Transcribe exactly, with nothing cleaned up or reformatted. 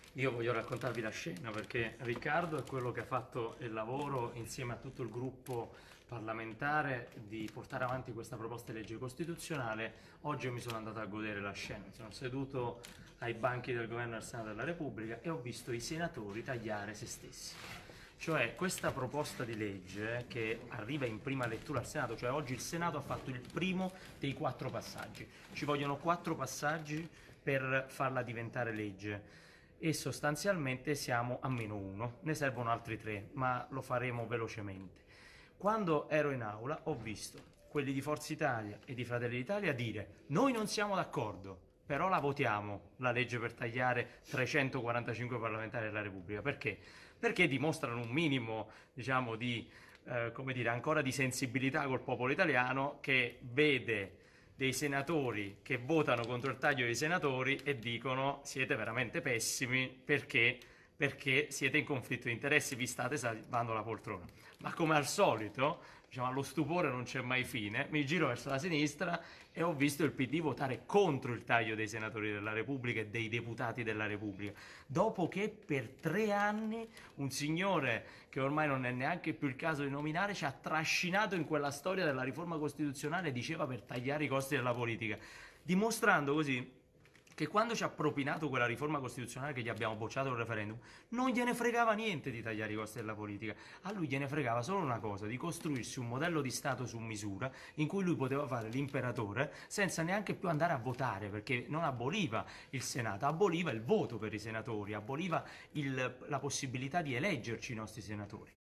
Io voglio raccontarvi la scena perché Riccardo è quello che ha fatto il lavoro insieme a tutto il gruppo parlamentare di portare avanti questa proposta di legge costituzionale. Oggi io mi sono andato a godere la scena, sono seduto ai banchi del governo del Senato della Repubblica e ho visto i senatori tagliare se stessi. Cioè questa proposta di legge che arriva in prima lettura al Senato, cioè oggi il Senato ha fatto il primo dei quattro passaggi. Ci vogliono quattro passaggi per farla diventare legge e sostanzialmente siamo a meno uno, ne servono altri tre, ma lo faremo velocemente. Quando ero in aula ho visto quelli di Forza Italia e di Fratelli d'Italia dire noi non siamo d'accordo, però la votiamo la legge per tagliare trecentoquarantacinque parlamentari della Repubblica. Perché? Perché dimostrano un minimo, diciamo, di, eh, come dire, ancora di sensibilità col popolo italiano che vede dei senatori che votano contro il taglio dei senatori e dicono siete veramente pessimi perché, perché siete in conflitto di interessi, vi state salvando la poltrona. Ma come al solito, diciamo, allo stupore non c'è mai fine, mi giro verso la sinistra e ho visto il P D votare contro il taglio dei senatori della Repubblica e dei deputati della Repubblica, dopo che per tre anni un signore che ormai non è neanche più il caso di nominare ci ha trascinato in quella storia della riforma costituzionale, diceva per tagliare i costi della politica, dimostrando così che quando ci ha propinato quella riforma costituzionale che gli abbiamo bocciato il referendum, non gliene fregava niente di tagliare i costi della politica. A lui gliene fregava solo una cosa, di costruirsi un modello di Stato su misura in cui lui poteva fare l'imperatore senza neanche più andare a votare, perché non aboliva il Senato, aboliva il voto per i senatori, aboliva il, la possibilità di eleggerci i nostri senatori.